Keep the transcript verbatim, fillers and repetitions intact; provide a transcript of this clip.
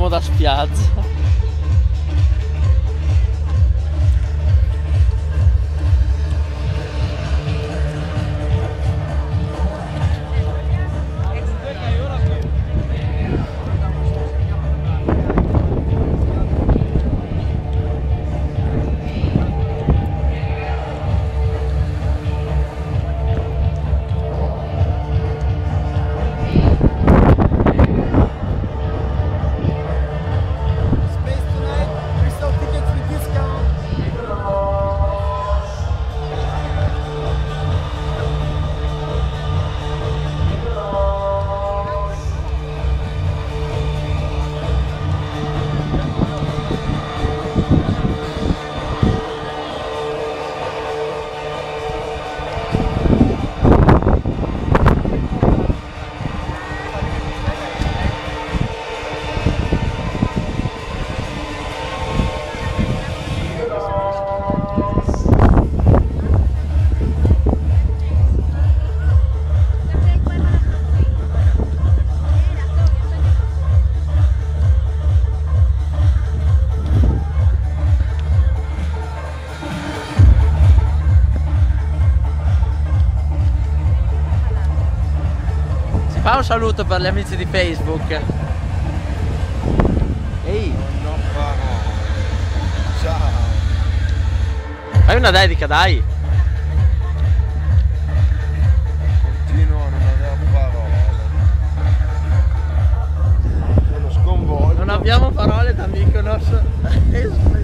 siamo da spiaggia. Fa un saluto per gli amici di Facebook. Ehi, Non farò. Ciao. fai una dedica, dai. Continuo a non avere parole. Sono sconvolto. Non abbiamo parole da Mykonos.